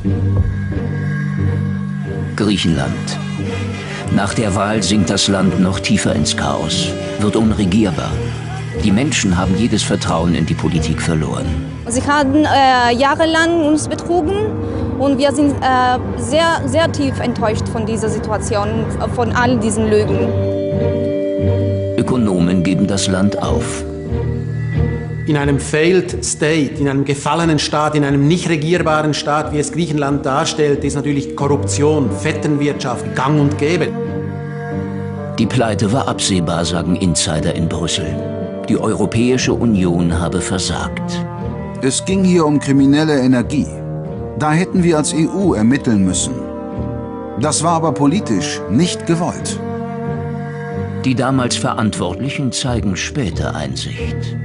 Griechenland. Nach der Wahl sinkt das Land noch tiefer ins Chaos, wird unregierbar. Die Menschen haben jedes Vertrauen in die Politik verloren. Sie haben jahrelang uns betrogen und wir sind sehr, sehr tief enttäuscht von dieser Situation, von all diesen Lügen. Ökonomen geben das Land auf. In einem failed state, in einem gefallenen Staat, in einem nicht regierbaren Staat, wie es Griechenland darstellt, ist natürlich Korruption, Vetternwirtschaft gang und gäbe. Die Pleite war absehbar, sagen Insider in Brüssel. Die Europäische Union habe versagt. Es ging hier um kriminelle Energie. Da hätten wir als EU ermitteln müssen. Das war aber politisch nicht gewollt. Die damals Verantwortlichen zeigen später Einsicht.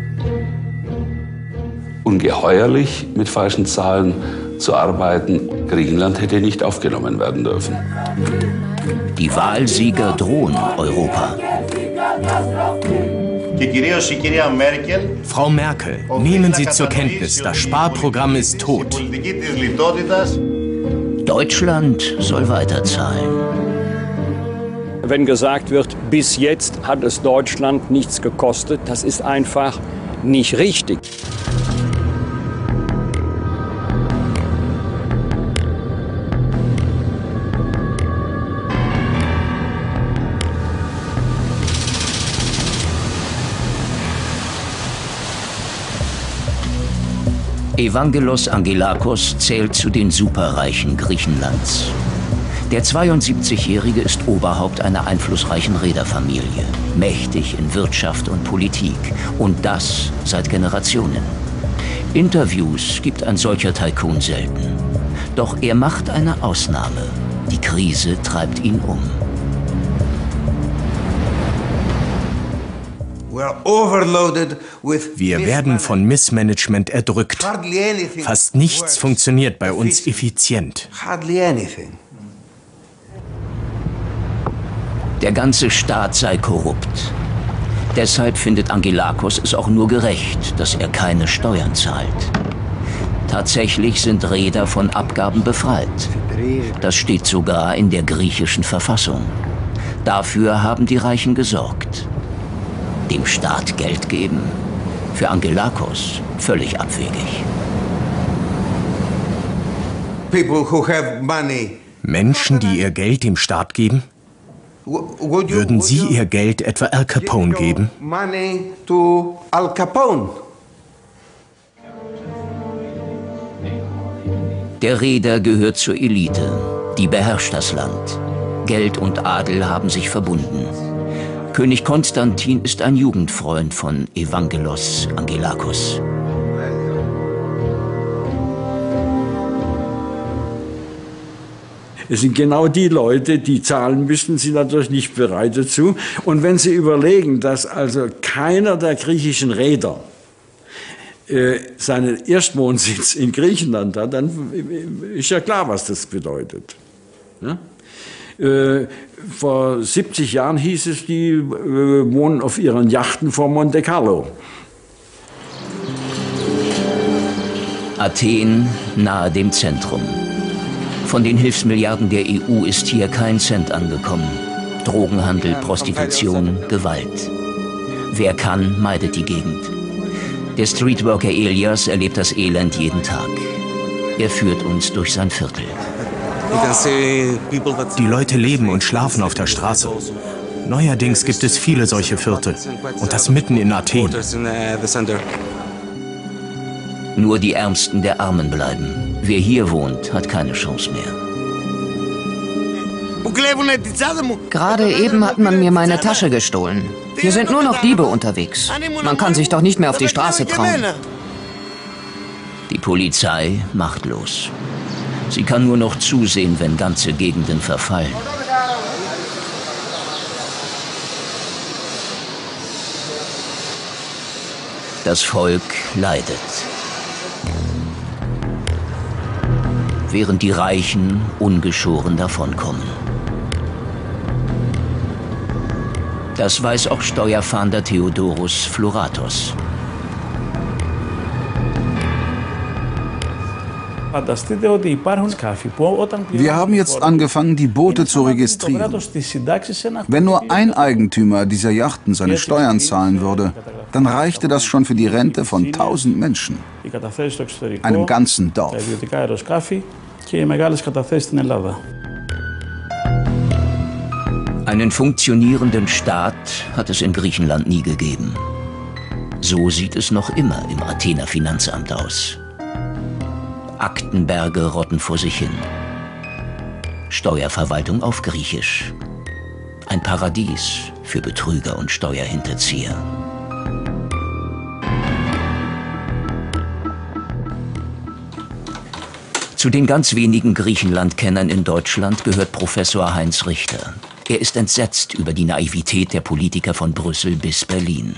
Ungeheuerlich, mit falschen Zahlen zu arbeiten. Griechenland hätte nicht aufgenommen werden dürfen. Die Wahlsieger drohen Europa. Frau Merkel, nehmen Sie zur Kenntnis, das Sparprogramm ist tot. Deutschland soll weiterzahlen. Wenn gesagt wird, bis jetzt hat es Deutschland nichts gekostet, das ist einfach nicht richtig. Evangelos Angelakos zählt zu den Superreichen Griechenlands. Der 72-Jährige ist Oberhaupt einer einflussreichen Reederfamilie, mächtig in Wirtschaft und Politik. Und das seit Generationen. Interviews gibt ein solcher Tycoon selten. Doch er macht eine Ausnahme. Die Krise treibt ihn um. Wir werden von Missmanagement erdrückt. Fast nichts funktioniert bei uns effizient. Der ganze Staat sei korrupt. Deshalb findet Angelakos es auch nur gerecht, dass er keine Steuern zahlt. Tatsächlich sind Reeder von Abgaben befreit. Das steht sogar in der griechischen Verfassung. Dafür haben die Reichen gesorgt. Dem Staat Geld geben? Für Angelakos völlig abwegig. Menschen, die ihr Geld dem Staat geben? Würden Sie Ihr Geld etwa Al Capone geben? Der Reeder gehört zur Elite. Die beherrscht das Land. Geld und Adel haben sich verbunden. König Konstantin ist ein Jugendfreund von Evangelos Angelakos. Es sind genau die Leute, die zahlen müssen, sind natürlich nicht bereit dazu. Und wenn Sie überlegen, dass also keiner der griechischen Reeder seinen Erstwohnsitz in Griechenland hat, dann ist ja klar, was das bedeutet. Ja? Vor 70 Jahren hieß es, die wohnen auf ihren Yachten vor Monte Carlo. Athen nahe dem Zentrum. Von den Hilfsmilliarden der EU ist hier kein Cent angekommen. Drogenhandel, Prostitution, Gewalt. Wer kann, meidet die Gegend. Der Streetworker Elias erlebt das Elend jeden Tag. Er führt uns durch sein Viertel. Die Leute leben und schlafen auf der Straße. Neuerdings gibt es viele solche Viertel. Und das mitten in Athen. Nur die Ärmsten der Armen bleiben. Wer hier wohnt, hat keine Chance mehr. Gerade eben hat man mir meine Tasche gestohlen. Hier sind nur noch Diebe unterwegs. Man kann sich doch nicht mehr auf die Straße trauen. Die Polizei machtlos. Sie kann nur noch zusehen, wenn ganze Gegenden verfallen. Das Volk leidet. Während die Reichen ungeschoren davonkommen. Das weiß auch Steuerfahnder Theodoros Floratos. Wir haben jetzt angefangen, die Boote zu registrieren. Wenn nur ein Eigentümer dieser Yachten seine Steuern zahlen würde, dann reichte das schon für die Rente von 1000 Menschen, einem ganzen Dorf. Einen funktionierenden Staat hat es in Griechenland nie gegeben. So sieht es noch immer im Athener Finanzamt aus. Aktenberge rotten vor sich hin. Steuerverwaltung auf Griechisch. Ein Paradies für Betrüger und Steuerhinterzieher. Zu den ganz wenigen Griechenland-Kennern in Deutschland gehört Professor Heinz Richter. Er ist entsetzt über die Naivität der Politiker von Brüssel bis Berlin.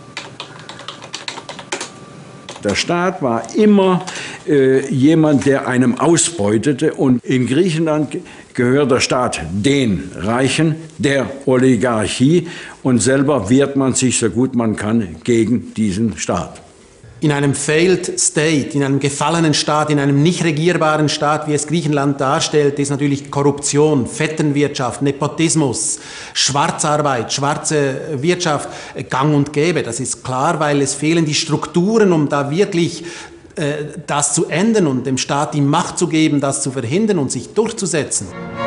Der Staat war immer jemand, der einem ausbeutete. Und in Griechenland gehört der Staat den Reichen, der Oligarchie. Und selber wehrt man sich so gut man kann gegen diesen Staat. In einem failed state, in einem gefallenen Staat, in einem nicht regierbaren Staat, wie es Griechenland darstellt, ist natürlich Korruption, Vetternwirtschaft, Nepotismus, Schwarzarbeit, schwarze Wirtschaft gang und gäbe. Das ist klar, weil es fehlen die Strukturen, um da wirklich das zu ändern und dem Staat die Macht zu geben, das zu verhindern und sich durchzusetzen.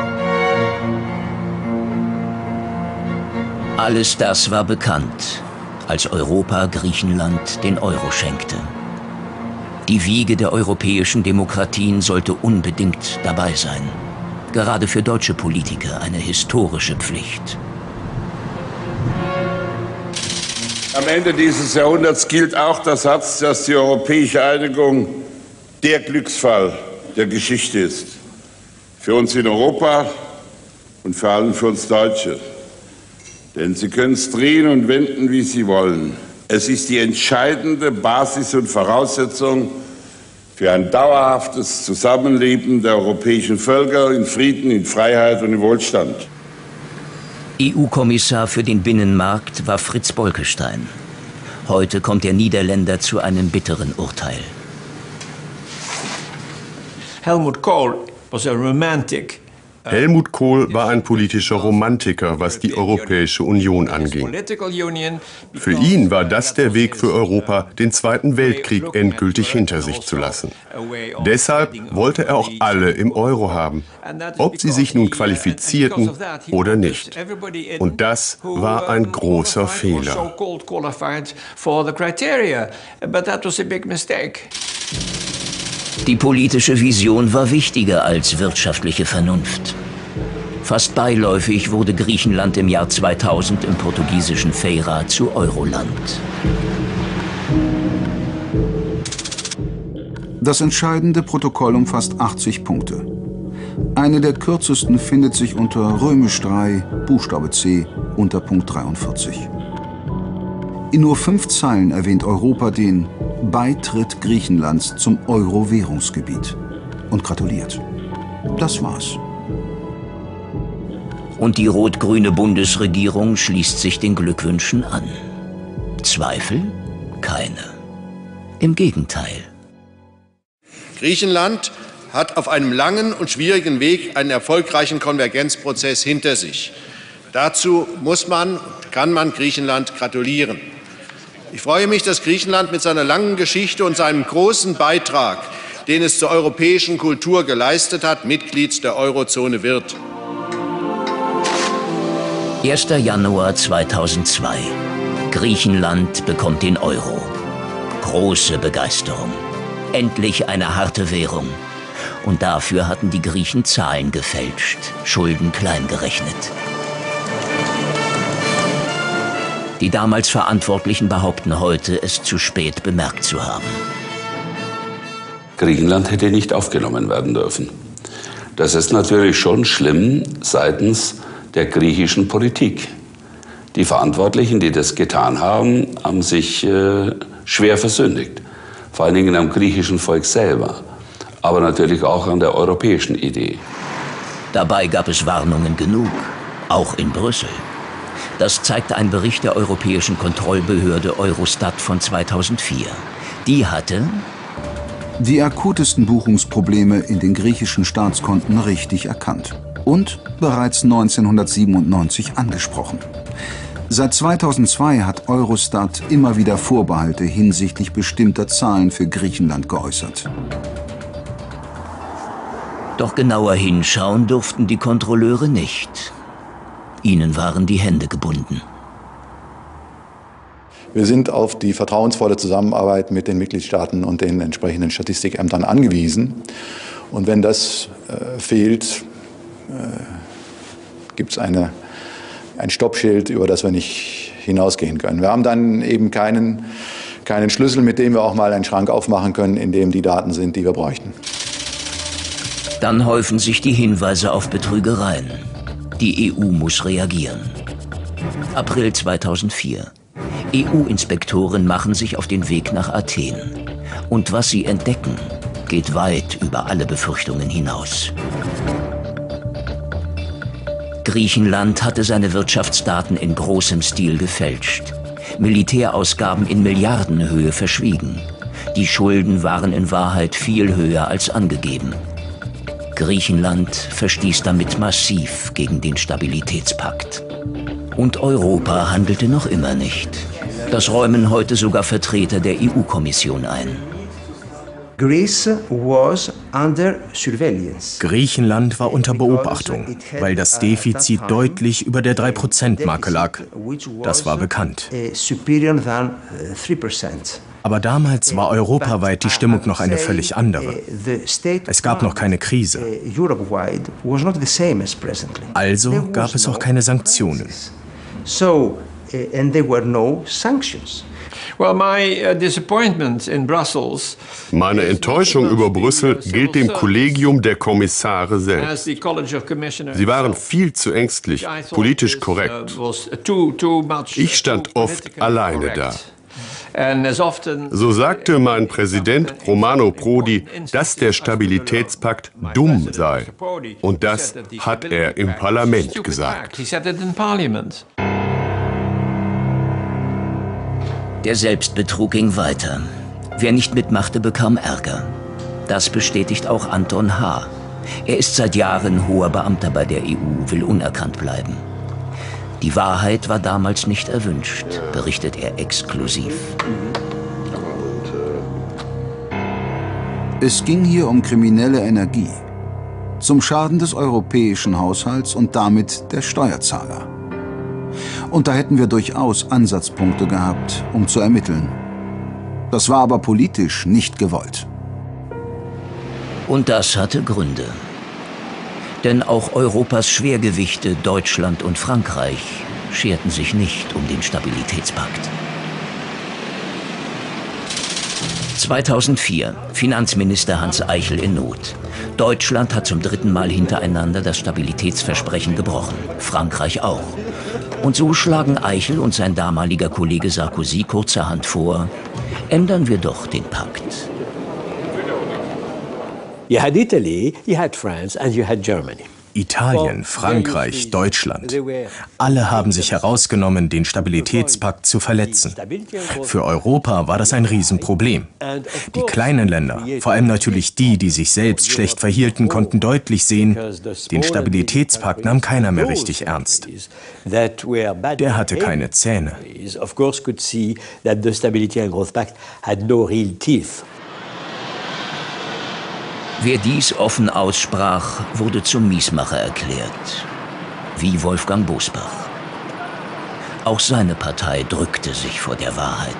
Alles das war bekannt, als Europa Griechenland den Euro schenkte. Die Wiege der europäischen Demokratien sollte unbedingt dabei sein. Gerade für deutsche Politiker eine historische Pflicht. Am Ende dieses Jahrhunderts gilt auch der Satz, dass die europäische Einigung der Glücksfall der Geschichte ist. Für uns in Europa und vor allem für uns Deutsche. Denn Sie können es drehen und wenden, wie Sie wollen. Es ist die entscheidende Basis und Voraussetzung für ein dauerhaftes Zusammenleben der europäischen Völker in Frieden, in Freiheit und in Wohlstand. EU-Kommissar für den Binnenmarkt war Frits Bolkestein. Heute kommt der Niederländer zu einem bitteren Urteil. Helmut Kohl was a romantic. Helmut Kohl war ein politischer Romantiker, was die Europäische Union anging. Für ihn war das der Weg für Europa, den Zweiten Weltkrieg endgültig hinter sich zu lassen. Deshalb wollte er auch alle im Euro haben, ob sie sich nun qualifizierten oder nicht. Und das war ein großer Fehler. Die politische Vision war wichtiger als wirtschaftliche Vernunft. Fast beiläufig wurde Griechenland im Jahr 2000 im portugiesischen Feira zu Euroland. Das entscheidende Protokoll umfasst 80 Punkte. Eine der kürzesten findet sich unter Römisch 3, Buchstabe C, unter Punkt 43. In nur 5 Zeilen erwähnt Europa den Beitritt Griechenlands zum Euro-Währungsgebiet und gratuliert. Das war's. Und die rot-grüne Bundesregierung schließt sich den Glückwünschen an. Zweifel? Keine. Im Gegenteil. Griechenland hat auf einem langen und schwierigen Weg einen erfolgreichen Konvergenzprozess hinter sich. Dazu kann man Griechenland gratulieren. Ich freue mich, dass Griechenland mit seiner langen Geschichte und seinem großen Beitrag, den es zur europäischen Kultur geleistet hat, Mitglied der Eurozone wird. 1. Januar 2002. Griechenland bekommt den Euro. Große Begeisterung. Endlich eine harte Währung. Und dafür hatten die Griechen Zahlen gefälscht, Schulden klein gerechnet. Die damals Verantwortlichen behaupten heute, es zu spät bemerkt zu haben. Griechenland hätte nicht aufgenommen werden dürfen. Das ist natürlich schon schlimm seitens der griechischen Politik. Die Verantwortlichen, die das getan haben, haben sich schwer versündigt. Vor allen Dingen am griechischen Volk selber, aber natürlich auch an der europäischen Idee. Dabei gab es Warnungen genug, auch in Brüssel. Das zeigte ein Bericht der Europäischen Kontrollbehörde Eurostat von 2004. Die hatte Die akutesten Buchungsprobleme in den griechischen Staatskonten richtig erkannt und bereits 1997 angesprochen. Seit 2002 hat Eurostat immer wieder Vorbehalte hinsichtlich bestimmter Zahlen für Griechenland geäußert. Doch genauer hinschauen durften die Kontrolleure nicht. Ihnen waren die Hände gebunden. Wir sind auf die vertrauensvolle Zusammenarbeit mit den Mitgliedstaaten und den entsprechenden Statistikämtern angewiesen. Und wenn das fehlt, gibt es ein Stoppschild, über das wir nicht hinausgehen können. Wir haben dann eben keinen Schlüssel, mit dem wir auch mal einen Schrank aufmachen können, in dem die Daten sind, die wir bräuchten. Dann häufen sich die Hinweise auf Betrügereien. Die EU muss reagieren. April 2004. EU-Inspektoren machen sich auf den Weg nach Athen. Und was sie entdecken, geht weit über alle Befürchtungen hinaus. Griechenland hatte seine Wirtschaftsdaten in großem Stil gefälscht. Militärausgaben in Milliardenhöhe verschwiegen. Die Schulden waren in Wahrheit viel höher als angegeben. Griechenland verstieß damit massiv gegen den Stabilitätspakt. Und Europa handelte noch immer nicht. Das räumen heute sogar Vertreter der EU-Kommission ein. Griechenland war unter Beobachtung, weil das Defizit deutlich über der 3%-Marke lag. Das war bekannt. Aber damals war europaweit die Stimmung noch eine völlig andere. Es gab noch keine Krise. Also gab es auch keine Sanktionen. Meine Enttäuschung über Brüssel gilt dem Kollegium der Kommissare selbst. Sie waren viel zu ängstlich, politisch korrekt. Ich stand oft alleine da. So sagte mein Präsident Romano Prodi, dass der Stabilitätspakt dumm sei. Und das hat er im Parlament gesagt. Der Selbstbetrug ging weiter. Wer nicht mitmachte, bekam Ärger. Das bestätigt auch Anton H. Er ist seit Jahren hoher Beamter bei der EU, will unerkannt bleiben. Die Wahrheit war damals nicht erwünscht, berichtet er exklusiv. Es ging hier um kriminelle Energie. Zum Schaden des europäischen Haushalts und damit der Steuerzahler. Und da hätten wir durchaus Ansatzpunkte gehabt, um zu ermitteln. Das war aber politisch nicht gewollt. Und das hatte Gründe. Denn auch Europas Schwergewichte, Deutschland und Frankreich, scherten sich nicht um den Stabilitätspakt. 2004, Finanzminister Hans Eichel in Not. Deutschland hat zum 3. Mal hintereinander das Stabilitätsversprechen gebrochen, Frankreich auch. Und so schlagen Eichel und sein damaliger Kollege Sarkozy kurzerhand vor, ändern wir doch den Pakt. You had Italy, you had France and you had Germany. Italien, Frankreich, Deutschland. Alle haben sich herausgenommen, den Stabilitätspakt zu verletzen. Für Europa war das ein Riesenproblem. Die kleinen Länder, vor allem natürlich die, die sich selbst schlecht verhielten, konnten deutlich sehen, den Stabilitätspakt nahm keiner mehr richtig ernst. Der hatte keine Zähne. Wer dies offen aussprach, wurde zum Miesmacher erklärt, wie Wolfgang Bosbach. Auch seine Partei drückte sich vor der Wahrheit.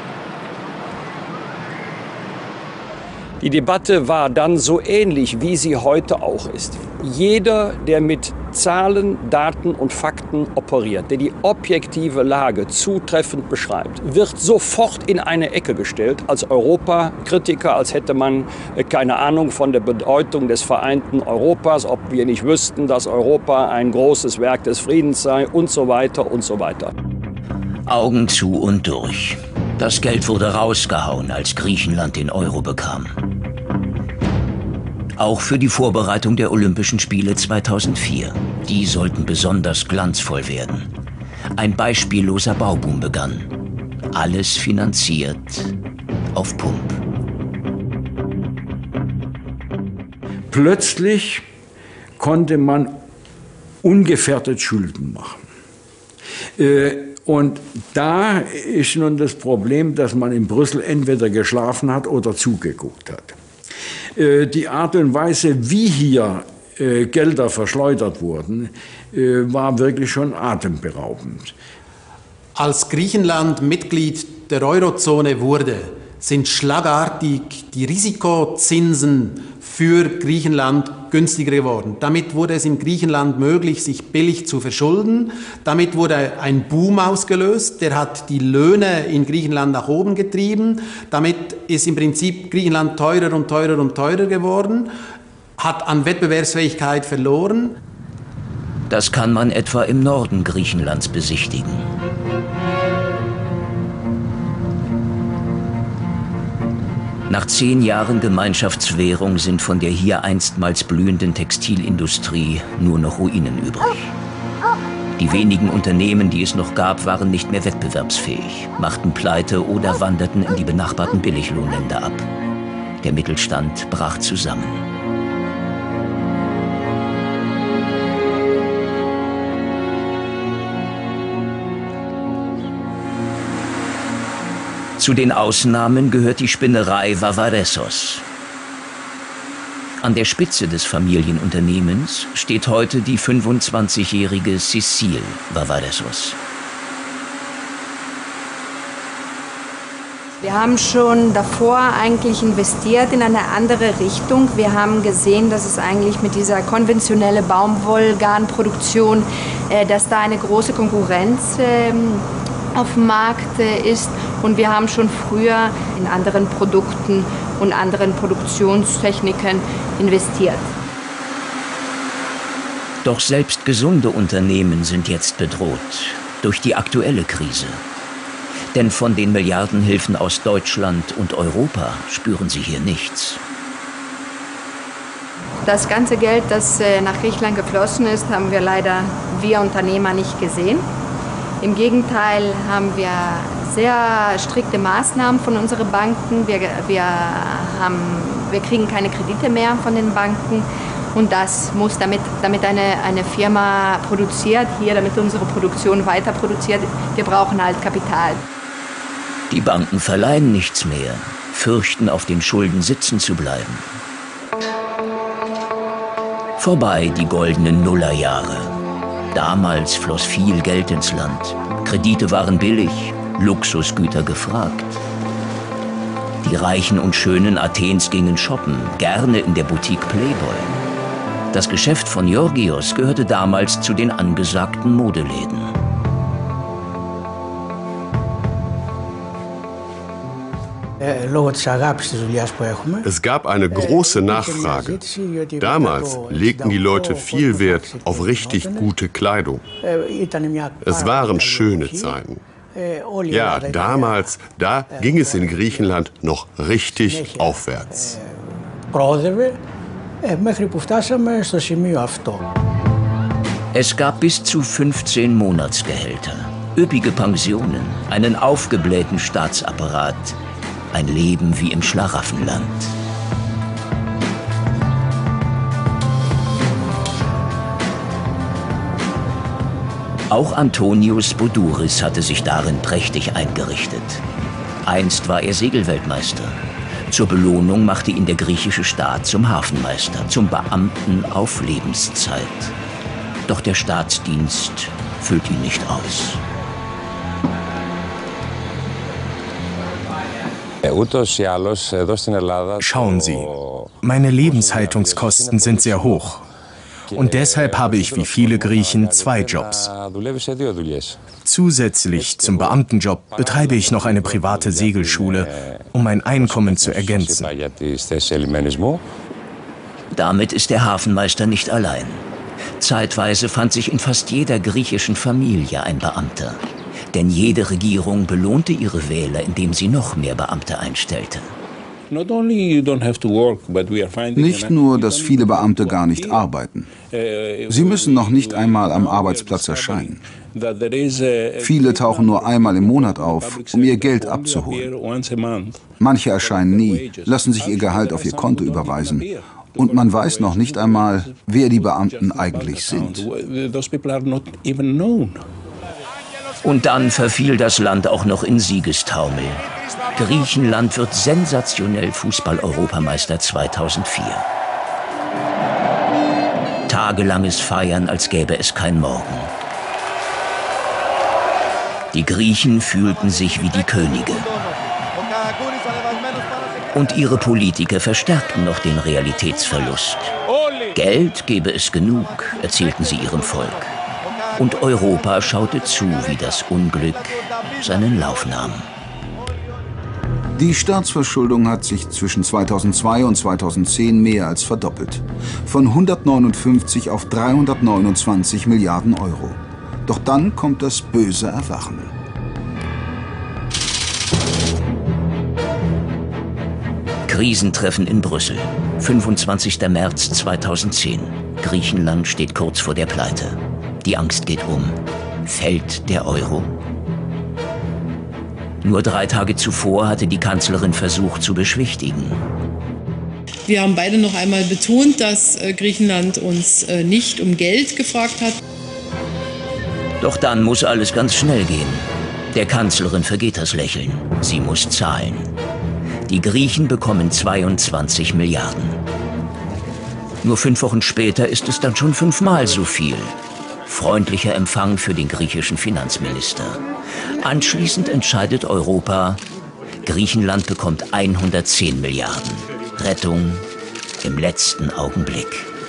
Die Debatte war dann so ähnlich, wie sie heute auch ist. Jeder, der mit Zahlen, Daten und Fakten operiert, der die objektive Lage zutreffend beschreibt, wird sofort in eine Ecke gestellt als Europakritiker, als hätte man keine Ahnung von der Bedeutung des vereinten Europas, ob wir nicht wüssten, dass Europa ein großes Werk des Friedens sei und so weiter und so weiter. Augen zu und durch. Das Geld wurde rausgehauen, als Griechenland den Euro bekam. Auch für die Vorbereitung der Olympischen Spiele 2004. Die sollten besonders glanzvoll werden. Ein beispielloser Bauboom begann. Alles finanziert auf Pump. plötzlich konnte man ungefährdet Schulden machen. Und da ist nun das Problem, dass man in Brüssel entweder geschlafen hat oder zugeguckt hat. Die Art und Weise, wie hier Gelder verschleudert wurden, war wirklich schon atemberaubend. Als Griechenland Mitglied der Eurozone wurde, sind schlagartig die Risikozinsen für Griechenland günstiger geworden. Damit wurde es in Griechenland möglich, sich billig zu verschulden. Damit wurde ein Boom ausgelöst, der hat die Löhne in Griechenland nach oben getrieben. Damit ist im Prinzip Griechenland teurer und teurer und teurer geworden, hat an Wettbewerbsfähigkeit verloren. Das kann man etwa im Norden Griechenlands besichtigen. Nach 10 Jahren Gemeinschaftswährung sind von der hier einstmals blühenden Textilindustrie nur noch Ruinen übrig. Die wenigen Unternehmen, die es noch gab, waren nicht mehr wettbewerbsfähig, machten Pleite oder wanderten in die benachbarten Billiglohnländer ab. Der Mittelstand brach zusammen. Zu den Ausnahmen gehört die Spinnerei Vavaressos. An der Spitze des Familienunternehmens steht heute die 25-jährige Cecile Vavaressos. Wir haben schon davor eigentlich investiert in eine andere Richtung. Wir haben gesehen, dass es eigentlich mit dieser konventionellen Baumwollgarnproduktion, dass da eine große Konkurrenz auf dem Markt ist. Und wir haben schon früher in anderen Produkten und anderen Produktionstechniken investiert. Doch selbst gesunde Unternehmen sind jetzt bedroht durch die aktuelle Krise. Denn von den Milliardenhilfen aus Deutschland und Europa spüren sie hier nichts. Das ganze Geld, das nach Griechenland geflossen ist, haben wir Unternehmer nicht gesehen. Im Gegenteil haben wir sehr strikte Maßnahmen von unseren Banken. Wir kriegen keine Kredite mehr von den Banken. Und das muss, damit eine Firma produziert, damit unsere Produktion weiter produziert, wir brauchen halt Kapital. Die Banken verleihen nichts mehr, fürchten, auf den Schulden sitzen zu bleiben. Vorbei die goldenen Nullerjahre. Damals floss viel Geld ins Land. Kredite waren billig, Luxusgüter gefragt. Die Reichen und Schönen Athens gingen shoppen, gerne in der Boutique Playboy. Das Geschäft von Georgios gehörte damals zu den angesagten Modeläden. Es gab eine große Nachfrage. Damals legten die Leute viel Wert auf richtig gute Kleidung. Es waren schöne Zeiten. Ja, damals, da ging es in Griechenland noch richtig aufwärts. Es gab bis zu 15 Monatsgehälter, üppige Pensionen, einen aufgeblähten Staatsapparat, ein Leben wie im Schlaraffenland. Auch Antonius Boudouris hatte sich darin prächtig eingerichtet. Einst war er Segelweltmeister. Zur Belohnung machte ihn der griechische Staat zum Hafenmeister, zum Beamten auf Lebenszeit. Doch der Staatsdienst füllt ihn nicht aus. Schauen Sie, meine Lebenshaltungskosten sind sehr hoch. Und deshalb habe ich wie viele Griechen 2 Jobs. Zusätzlich zum Beamtenjob betreibe ich noch eine private Segelschule, um mein Einkommen zu ergänzen. Damit ist der Hafenmeister nicht allein. Zeitweise fand sich in fast jeder griechischen Familie ein Beamter. Denn jede Regierung belohnte ihre Wähler, indem sie noch mehr Beamte einstellte. Nicht nur, dass viele Beamte gar nicht arbeiten. Sie müssen noch nicht einmal am Arbeitsplatz erscheinen. Viele tauchen nur einmal im Monat auf, um ihr Geld abzuholen. Manche erscheinen nie, lassen sich ihr Gehalt auf ihr Konto überweisen Und man weiß noch nicht einmal, wer die Beamten eigentlich sind. Und dann verfiel das Land auch noch in Siegestaumel. Griechenland wird sensationell Fußball-Europameister 2004. Tagelanges Feiern, als gäbe es kein Morgen. Die Griechen fühlten sich wie die Könige. Und ihre Politiker verstärkten noch den Realitätsverlust. Geld gebe es genug, erzählten sie ihrem Volk. Und Europa schaute zu, wie das Unglück seinen Lauf nahm. Die Staatsverschuldung hat sich zwischen 2002 und 2010 mehr als verdoppelt. Von 159 auf 329 Milliarden Euro. Doch dann kommt das böse Erwachen. Krisentreffen in Brüssel. 25. März 2010. Griechenland steht kurz vor der Pleite. Die Angst geht um. Fällt der Euro? Nur 3 Tage zuvor hatte die Kanzlerin versucht zu beschwichtigen. Wir haben beide noch einmal betont, dass Griechenland uns nicht um Geld gefragt hat. Doch dann muss alles ganz schnell gehen. Der Kanzlerin vergeht das Lächeln. Sie muss zahlen. Die Griechen bekommen 22 Milliarden. Nur 5 Wochen später ist es dann schon 5-mal so viel. Freundlicher Empfang für den griechischen Finanzminister. Anschließend entscheidet Europa, Griechenland bekommt 110 Milliarden. Rettung im letzten Augenblick.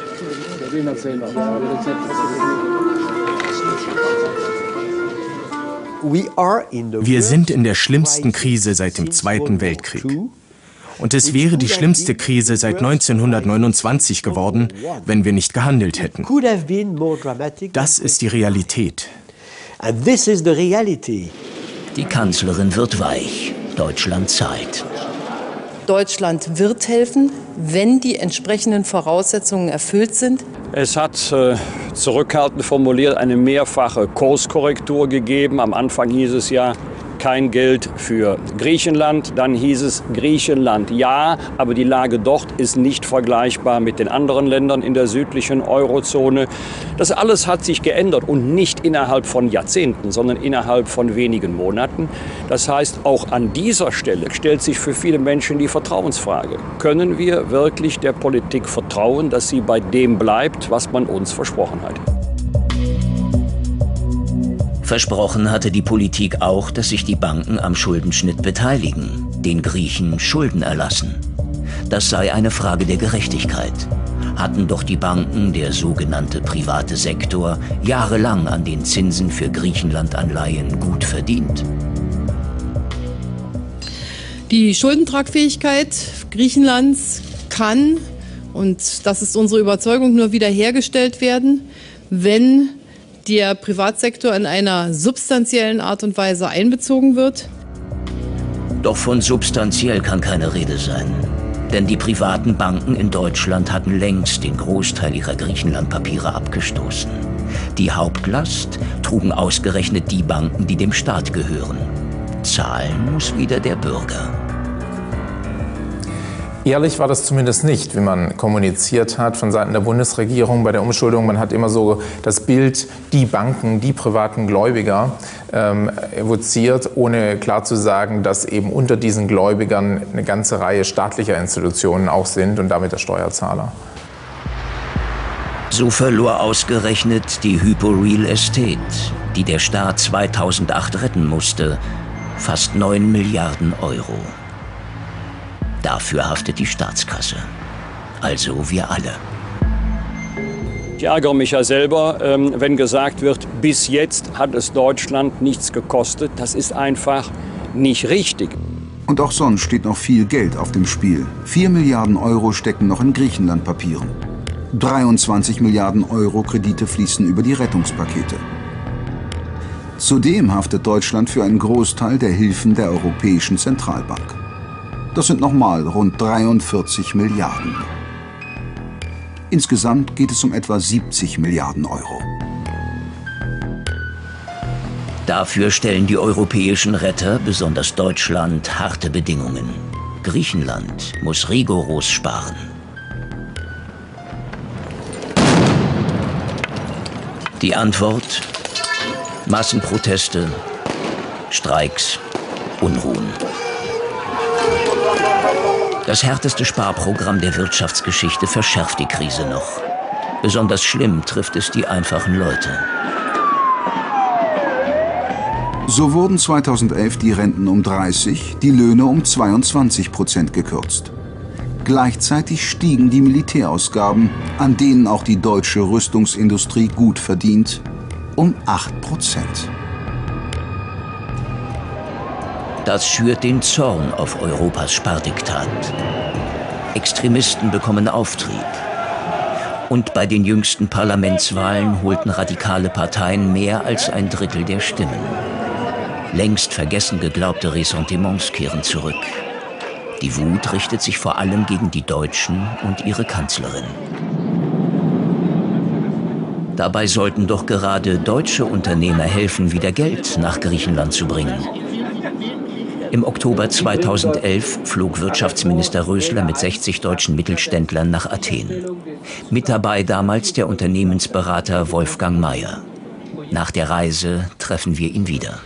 Wir sind in der schlimmsten Krise seit dem Zweiten Weltkrieg. Und es wäre die schlimmste Krise seit 1929 geworden, wenn wir nicht gehandelt hätten. Das ist die Realität. Die Kanzlerin wird weich. Deutschland zahlt. Deutschland wird helfen, wenn die entsprechenden Voraussetzungen erfüllt sind. Es hat, zurückhaltend formuliert, eine mehrfache Kurskorrektur gegeben. Am Anfang hieß es ja, kein Geld für Griechenland. Dann hieß es Griechenland ja, aber die Lage dort ist nicht vergleichbar mit den anderen Ländern in der südlichen Eurozone. Das alles hat sich geändert und nicht innerhalb von Jahrzehnten, sondern innerhalb von wenigen Monaten. Das heißt, auch an dieser Stelle stellt sich für viele Menschen die Vertrauensfrage. Können wir wirklich der Politik vertrauen, dass sie bei dem bleibt, was man uns versprochen hat? Versprochen hatte die Politik auch, dass sich die Banken am Schuldenschnitt beteiligen, den Griechen Schulden erlassen. Das sei eine Frage der Gerechtigkeit. Hatten doch die Banken, der sogenannte private Sektor, jahrelang an den Zinsen für Griechenland-Anleihen gut verdient. Die Schuldentragfähigkeit Griechenlands kann, und das ist unsere Überzeugung, nur wiederhergestellt werden, wenn der Privatsektor in einer substanziellen Art und Weise einbezogen wird. Doch von substanziell kann keine Rede sein. Denn die privaten Banken in Deutschland hatten längst den Großteil ihrer Griechenland-Papiere abgestoßen. Die Hauptlast trugen ausgerechnet die Banken, die dem Staat gehören. Zahlen muss wieder der Bürger. Ehrlich war das zumindest nicht, wie man kommuniziert hat von Seiten der Bundesregierung bei der Umschuldung. Man hat immer so das Bild, die Banken, die privaten Gläubiger evoziert, ohne klar zu sagen, dass eben unter diesen Gläubigern eine ganze Reihe staatlicher Institutionen auch sind und damit der Steuerzahler. So verlor ausgerechnet die Hypo Real Estate, die der Staat 2008 retten musste, fast 9 Milliarden Euro. Dafür haftet die Staatskasse. Also wir alle. Ich ärgere mich ja selber, wenn gesagt wird, bis jetzt hat es Deutschland nichts gekostet. Das ist einfach nicht richtig. Und auch sonst steht noch viel Geld auf dem Spiel. 4 Milliarden Euro stecken noch in Griechenland-Papieren. 23 Milliarden Euro Kredite fließen über die Rettungspakete. Zudem haftet Deutschland für einen Großteil der Hilfen der Europäischen Zentralbank. Das sind nochmal rund 43 Milliarden. Insgesamt geht es um etwa 70 Milliarden Euro. Dafür stellen die europäischen Retter, besonders Deutschland, harte Bedingungen. Griechenland muss rigoros sparen. Die Antwort? Massenproteste, Streiks, Unruhen. Das härteste Sparprogramm der Wirtschaftsgeschichte verschärft die Krise noch. Besonders schlimm trifft es die einfachen Leute. So wurden 2011 die Renten um 30, die Löhne um 22% gekürzt. Gleichzeitig stiegen die Militärausgaben, an denen auch die deutsche Rüstungsindustrie gut verdient, um 8%. Das schürt den Zorn auf Europas Spardiktat. Extremisten bekommen Auftrieb. Und bei den jüngsten Parlamentswahlen holten radikale Parteien mehr als ein Drittel der Stimmen. Längst vergessen geglaubte Ressentiments kehren zurück. Die Wut richtet sich vor allem gegen die Deutschen und ihre Kanzlerin. Dabei sollten doch gerade deutsche Unternehmer helfen, wieder Geld nach Griechenland zu bringen. Im Oktober 2011 flog Wirtschaftsminister Rösler mit 60 deutschen Mittelständlern nach Athen. Mit dabei damals der Unternehmensberater Wolfgang Mayer. Nach der Reise treffen wir ihn wieder.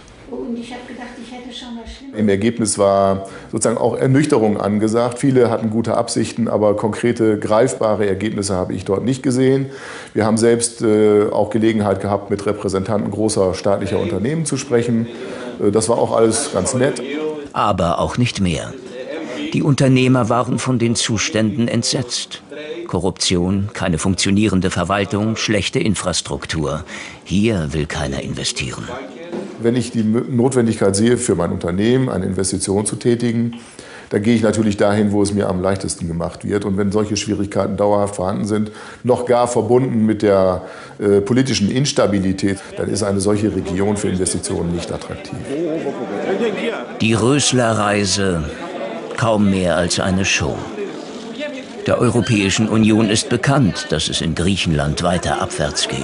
Im Ergebnis war sozusagen auch Ernüchterung angesagt. Viele hatten gute Absichten, aber konkrete, greifbare Ergebnisse habe ich dort nicht gesehen. Wir haben selbst auch Gelegenheit gehabt, mit Repräsentanten großer staatlicher Unternehmen zu sprechen. Das war auch alles ganz nett. Aber auch nicht mehr. Die Unternehmer waren von den Zuständen entsetzt. Korruption, keine funktionierende Verwaltung, schlechte Infrastruktur. Hier will keiner investieren. Wenn ich die Notwendigkeit sehe, für mein Unternehmen eine Investition zu tätigen, dann gehe ich natürlich dahin, wo es mir am leichtesten gemacht wird. Und wenn solche Schwierigkeiten dauerhaft vorhanden sind, noch gar verbunden mit der politischen Instabilität, dann ist eine solche Region für Investitionen nicht attraktiv. Die Rösler-Reise, kaum mehr als eine Show. Der Europäischen Union ist bekannt, dass es in Griechenland weiter abwärts geht.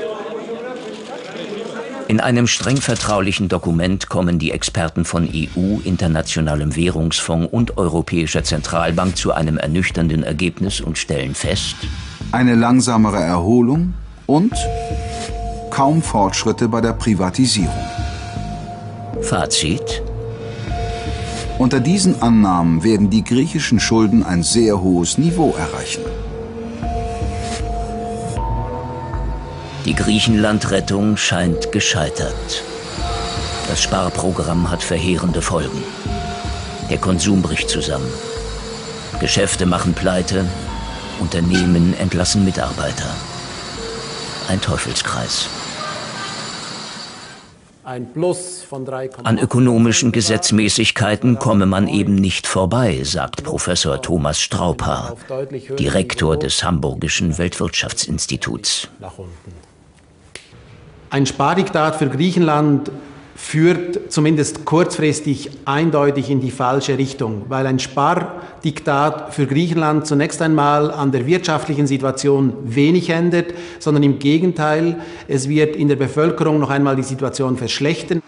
In einem streng vertraulichen Dokument kommen die Experten von EU, Internationalem Währungsfonds und Europäischer Zentralbank zu einem ernüchternden Ergebnis und stellen fest: eine langsamere Erholung und kaum Fortschritte bei der Privatisierung. Fazit: Unter diesen Annahmen werden die griechischen Schulden ein sehr hohes Niveau erreichen. Die Griechenland-Rettung scheint gescheitert. Das Sparprogramm hat verheerende Folgen. Der Konsum bricht zusammen. Geschäfte machen pleite, Unternehmen entlassen Mitarbeiter. Ein Teufelskreis. Ein Plus von 3,8. An ökonomischen Gesetzmäßigkeiten komme man eben nicht vorbei, sagt Professor Thomas Straubhaar, Direktor des Hamburgischen Weltwirtschaftsinstituts. Ein Spardiktat für Griechenland führt zumindest kurzfristig eindeutig in die falsche Richtung, weil ein Spardiktat für Griechenland zunächst einmal an der wirtschaftlichen Situation wenig ändert, sondern im Gegenteil, es wird in der Bevölkerung noch einmal die Situation verschlechtern.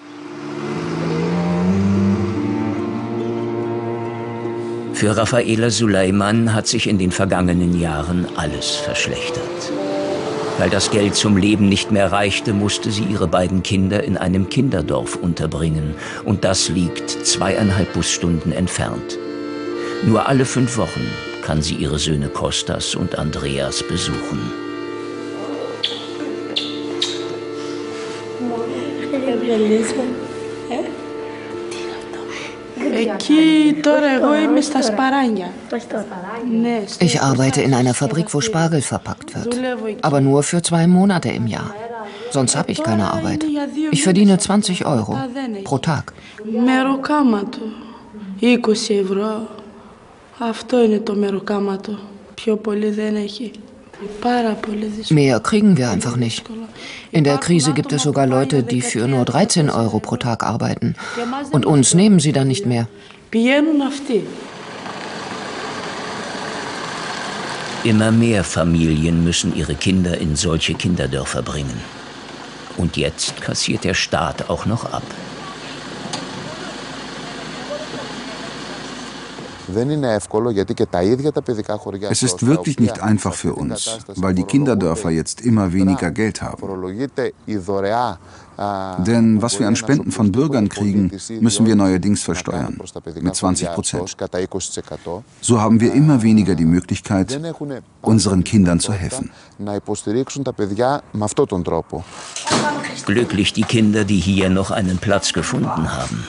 Für Raffaela Suleiman hat sich in den vergangenen Jahren alles verschlechtert. Weil das Geld zum Leben nicht mehr reichte, musste sie ihre beiden Kinder in einem Kinderdorf unterbringen. Und das liegt 2,5 Busstunden entfernt. Nur alle 5 Wochen kann sie ihre Söhne Kostas und Andreas besuchen. Ich arbeite in einer Fabrik, wo Spargel verpackt wird. Aber nur für 2 Monate im Jahr. Sonst habe ich keine Arbeit. Ich verdiene 20 € pro Tag. Mehr kriegen wir einfach nicht. In der Krise gibt es sogar Leute, die für nur 13 € pro Tag arbeiten. Und uns nehmen sie dann nicht mehr. Immer mehr Familien müssen ihre Kinder in solche Kinderdörfer bringen. Und jetzt kassiert der Staat auch noch ab. Es ist wirklich nicht einfach für uns, weil die Kinderdörfer jetzt immer weniger Geld haben. Denn was wir an Spenden von Bürgern kriegen, müssen wir neuerdings versteuern, mit 20%. So haben wir immer weniger die Möglichkeit, unseren Kindern zu helfen. Glücklich die Kinder, die hier noch einen Platz gefunden haben.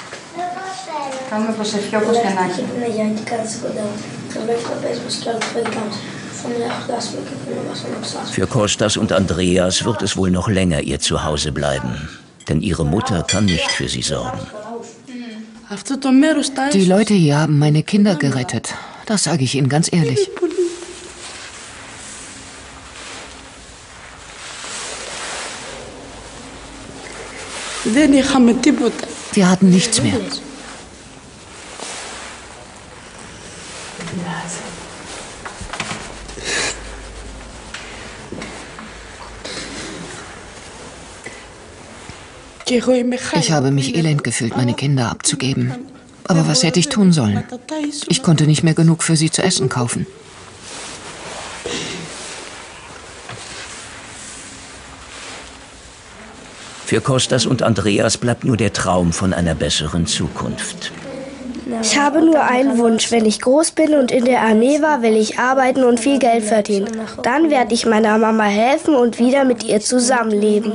Für Kostas und Andreas wird es wohl noch länger ihr Zuhause bleiben. Denn ihre Mutter kann nicht für sie sorgen. Die Leute hier haben meine Kinder gerettet. Das sage ich Ihnen ganz ehrlich. Wir hatten nichts mehr. Ich habe mich elend gefühlt, meine Kinder abzugeben. Aber was hätte ich tun sollen? Ich konnte nicht mehr genug für sie zu essen kaufen. Für Kostas und Andreas bleibt nur der Traum von einer besseren Zukunft. Ich habe nur einen Wunsch. Wenn ich groß bin und in der Armee war, will ich arbeiten und viel Geld verdienen. Dann werde ich meiner Mama helfen und wieder mit ihr zusammenleben.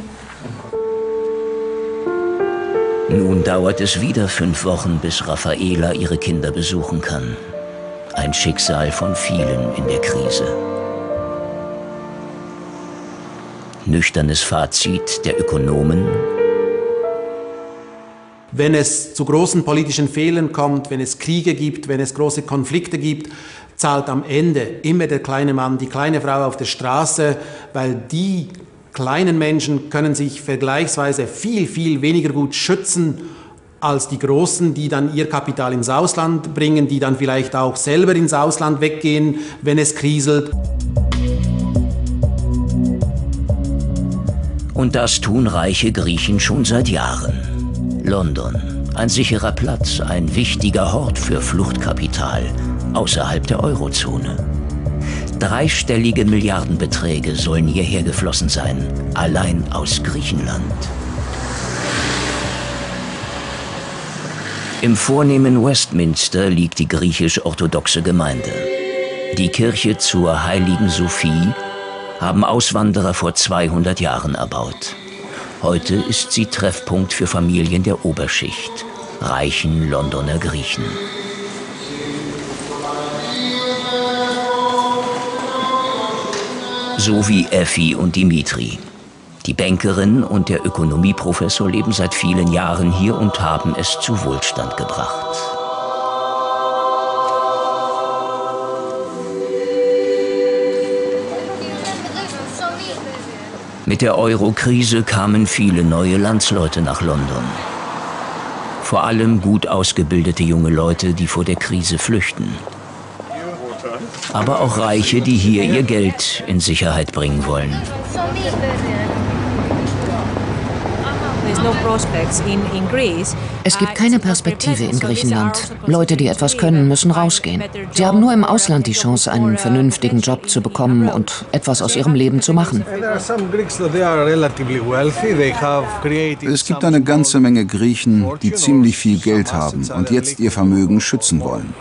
Nun dauert es wieder 5 Wochen, bis Raffaela ihre Kinder besuchen kann. Ein Schicksal von vielen in der Krise. Nüchternes Fazit der Ökonomen: Wenn es zu großen politischen Fehlern kommt, wenn es Kriege gibt, wenn es große Konflikte gibt, zahlt am Ende immer der kleine Mann, die kleine Frau auf der Straße, weil die kleinen Menschen können sich vergleichsweise viel, viel weniger gut schützen als die Großen, die dann ihr Kapital ins Ausland bringen, die dann vielleicht auch selber ins Ausland weggehen, wenn es kriselt. Und das tun reiche Griechen schon seit Jahren. London, ein sicherer Platz, ein wichtiger Hort für Fluchtkapital außerhalb der Eurozone. 3-stellige Milliardenbeträge sollen hierher geflossen sein, allein aus Griechenland. Im vornehmen Westminster liegt die griechisch-orthodoxe Gemeinde. Die Kirche zur Heiligen Sophie haben Auswanderer vor 200 Jahren erbaut. Heute ist sie Treffpunkt für Familien der Oberschicht, reichen Londoner Griechen. So wie Effi und Dimitri. Die Bankerin und der Ökonomieprofessor leben seit vielen Jahren hier und haben es zu Wohlstand gebracht. Mit der Euro-Krise kamen viele neue Landsleute nach London. Vor allem gut ausgebildete junge Leute, die vor der Krise flüchten. Aber auch Reiche, die hier ihr Geld in Sicherheit bringen wollen. Es gibt keine Perspektive in Griechenland. Leute, die etwas können, müssen rausgehen. Sie haben nur im Ausland die Chance, einen vernünftigen Job zu bekommen und etwas aus ihrem Leben zu machen. Es gibt eine ganze Menge Griechen, die ziemlich viel Geld haben und jetzt ihr Vermögen schützen wollen.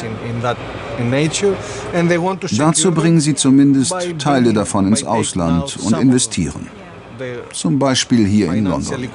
Dazu bringen sie zumindest Teile davon ins Ausland und investieren. Zum Beispiel hier in London.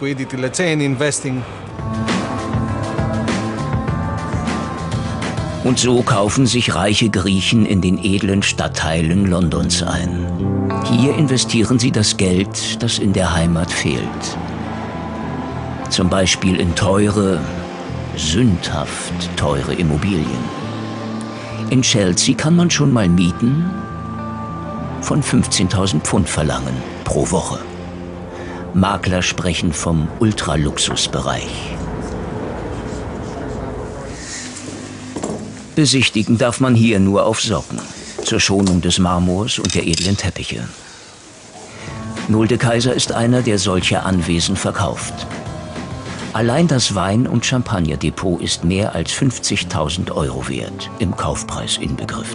Und so kaufen sich reiche Griechen in den edlen Stadtteilen Londons ein. Hier investieren sie das Geld, das in der Heimat fehlt. Zum Beispiel in teure, sündhaft teure Immobilien. In Chelsea kann man schon mal Mieten von 15.000 Pfund verlangen pro Woche. Makler sprechen vom Ultraluxusbereich. Besichtigen darf man hier nur auf Socken, zur Schonung des Marmors und der edlen Teppiche. Nolde Kaiser ist einer, der solche Anwesen verkauft. Allein das Wein- und Champagnerdepot ist mehr als 50.000 € wert, im Kaufpreis inbegriffen.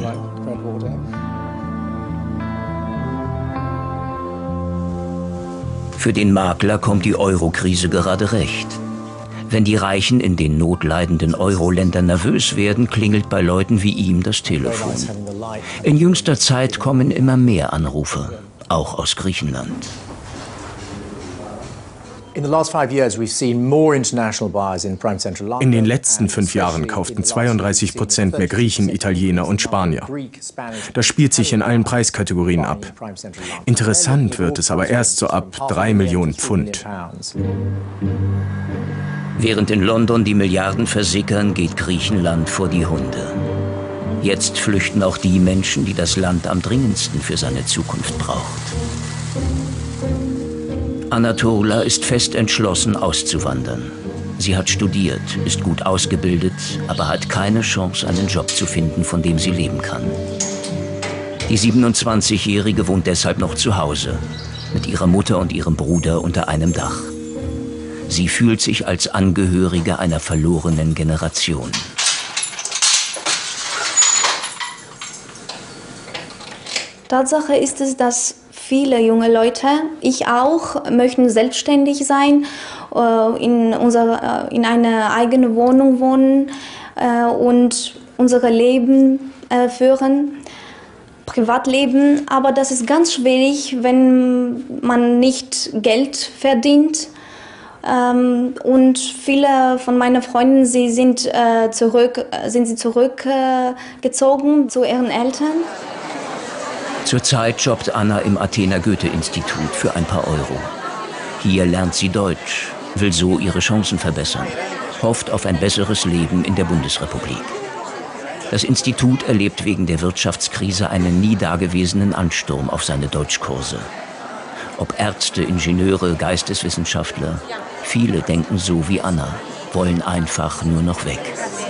Für den Makler kommt die Euro-Krise gerade recht. Wenn die Reichen in den notleidenden Euro-Ländern nervös werden, klingelt bei Leuten wie ihm das Telefon. In jüngster Zeit kommen immer mehr Anrufe, auch aus Griechenland. In den letzten 5 Jahren kauften 32% mehr Griechen, Italiener und Spanier. Das spielt sich in allen Preiskategorien ab. Interessant wird es aber erst so ab 3 Millionen Pfund. Während in London die Milliarden versickern, geht Griechenland vor die Hunde. Jetzt flüchten auch die Menschen, die das Land am dringendsten für seine Zukunft braucht. Anatola ist fest entschlossen, auszuwandern. Sie hat studiert, ist gut ausgebildet, aber hat keine Chance, einen Job zu finden, von dem sie leben kann. Die 27-Jährige wohnt deshalb noch zu Hause, mit ihrer Mutter und ihrem Bruder unter einem Dach. Sie fühlt sich als Angehörige einer verlorenen Generation. Tatsache ist es, dass viele junge Leute, ich auch, möchten selbstständig sein, in einer eigenen Wohnung wohnen und unser Leben führen, Privatleben. Aber das ist ganz schwierig, wenn man nicht Geld verdient. Und viele von meinen Freunden, sie sind zurückgezogen zu ihren Eltern. Zurzeit jobbt Anna im Athener Goethe-Institut für ein paar Euro. Hier lernt sie Deutsch, will so ihre Chancen verbessern, hofft auf ein besseres Leben in der Bundesrepublik. Das Institut erlebt wegen der Wirtschaftskrise einen nie dagewesenen Ansturm auf seine Deutschkurse. Ob Ärzte, Ingenieure, Geisteswissenschaftler, viele denken so wie Anna, wollen einfach nur noch weg.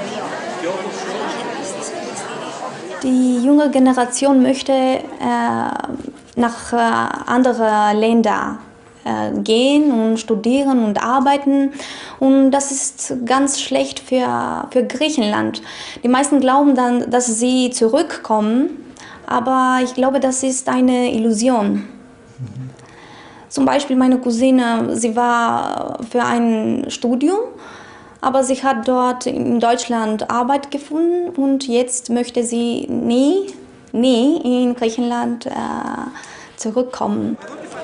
Die junge Generation möchte nach anderen Ländern gehen und studieren und arbeiten. Und das ist ganz schlecht für Griechenland. Die meisten glauben dann, dass sie zurückkommen, aber ich glaube, das ist eine Illusion. Zum Beispiel meine Cousine, sie war für ein Studium, aber sie hat dort in Deutschland Arbeit gefunden und jetzt möchte sie nie in Griechenland zurückkommen.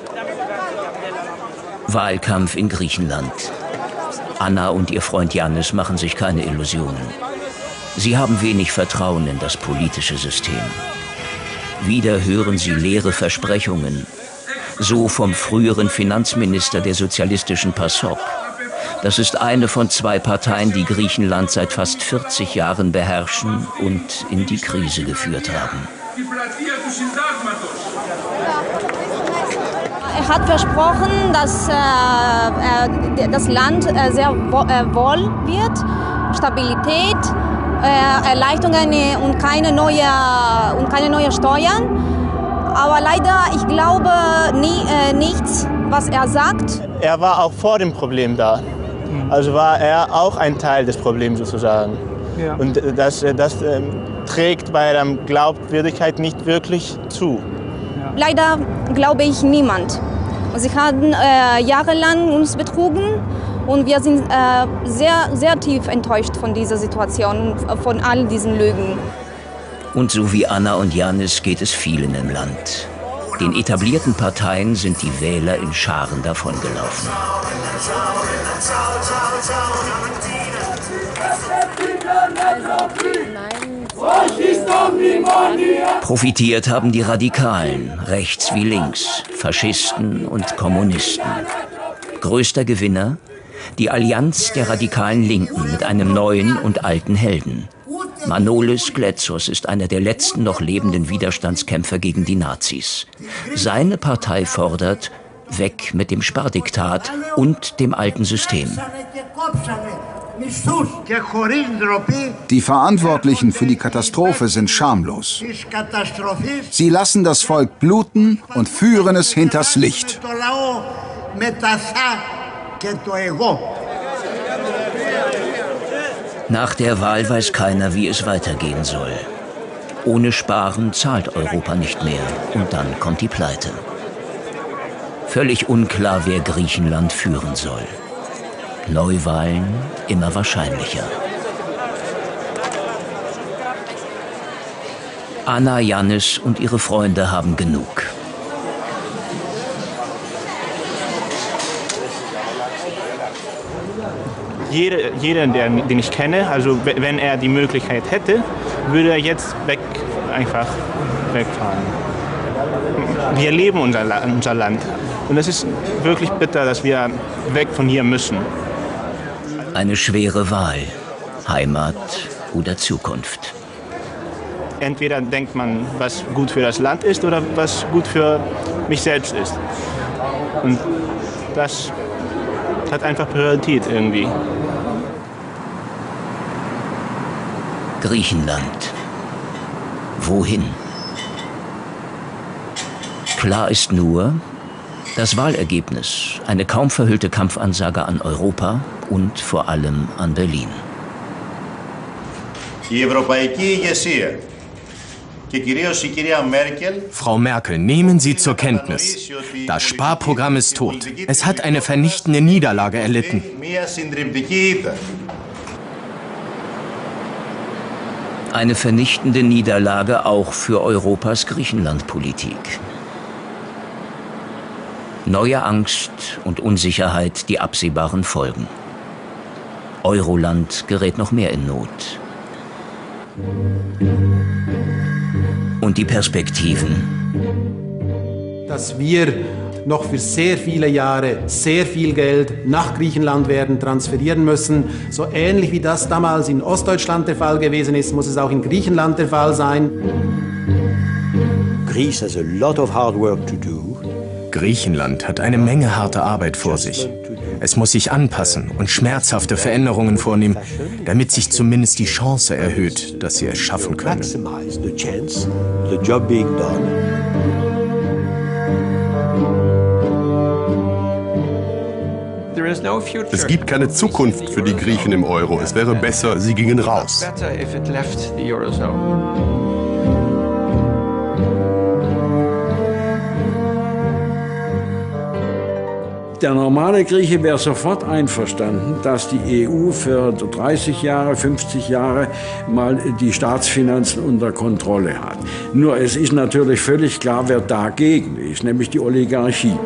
Wahlkampf in Griechenland. Anna und ihr Freund Yannis machen sich keine Illusionen. Sie haben wenig Vertrauen in das politische System. Wieder hören sie leere Versprechungen. So vom früheren Finanzminister der sozialistischen PASOK. Das ist eine von 2 Parteien, die Griechenland seit fast 40 Jahren beherrschen und in die Krise geführt haben. Er hat versprochen, dass das Land sehr wohl wird, Stabilität, Erleichterungen und keine neue Steuern. Aber leider, ich glaube nichts, was er sagt. Er war auch vor dem Problem da. Also war er auch ein Teil des Problems sozusagen. Ja. Und das trägt bei der Glaubwürdigkeit nicht wirklich zu. Ja. Leider glaube ich niemand. Sie haben jahrelang uns betrogen und wir sind sehr tief enttäuscht von dieser Situation, von all diesen Lügen. Und so wie Anna und Yannis geht es vielen im Land. Den etablierten Parteien sind die Wähler in Scharen davongelaufen. Profitiert haben die Radikalen, rechts wie links, Faschisten und Kommunisten. Größter Gewinner? Die Allianz der radikalen Linken mit einem neuen und alten Helden. Manolis Glezos ist einer der letzten noch lebenden Widerstandskämpfer gegen die Nazis. Seine Partei fordert, weg mit dem Spardiktat und dem alten System. Die Verantwortlichen für die Katastrophe sind schamlos. Sie lassen das Volk bluten und führen es hinters Licht. Nach der Wahl weiß keiner, wie es weitergehen soll. Ohne Sparen zahlt Europa nicht mehr und dann kommt die Pleite. Völlig unklar, wer Griechenland führen soll. Neuwahlen immer wahrscheinlicher. Anna, Yannis und ihre Freunde haben genug. Jeder, den ich kenne, also wenn er die Möglichkeit hätte, würde er jetzt einfach wegfahren. Wir lieben unser Land und es ist wirklich bitter, dass wir weg von hier müssen. Eine schwere Wahl, Heimat oder Zukunft. Entweder denkt man, was gut für das Land ist oder was gut für mich selbst ist. Und das hat einfach Priorität irgendwie. Griechenland. Wohin? Klar ist nur, das Wahlergebnis, eine kaum verhüllte Kampfansage an Europa und vor allem an Berlin. Frau Merkel, nehmen Sie zur Kenntnis. Das Sparprogramm ist tot. Es hat eine vernichtende Niederlage erlitten. Eine vernichtende Niederlage auch für Europas Griechenlandpolitik. Neue Angst und Unsicherheit die absehbaren Folgen. Euroland gerät noch mehr in Not. Und die Perspektiven? Dass wir noch für sehr viele Jahre sehr viel Geld nach Griechenland werden transferieren müssen. So ähnlich wie das damals in Ostdeutschland der Fall gewesen ist, muss es auch in Griechenland der Fall sein. Griechenland hat eine Menge harte Arbeit vor sich. Es muss sich anpassen und schmerzhafte Veränderungen vornehmen, damit sich zumindest die Chance erhöht, dass sie es schaffen können. Es gibt keine Zukunft für die Griechen im Euro. Es wäre besser, sie gingen raus. Der normale Grieche wäre sofort einverstanden, dass die EU für 30 Jahre, 50 Jahre mal die Staatsfinanzen unter Kontrolle hat. Nur es ist natürlich völlig klar, wer dagegen ist, nämlich die Oligarchie.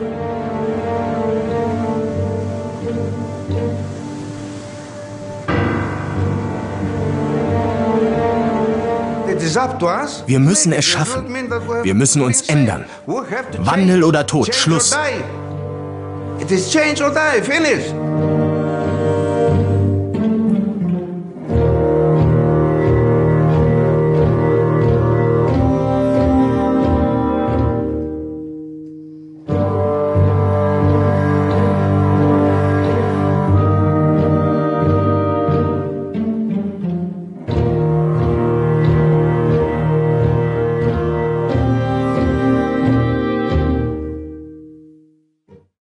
Wir müssen es schaffen. Wir müssen uns ändern. Wandel oder Tod, Schluss. It is change or die, finish.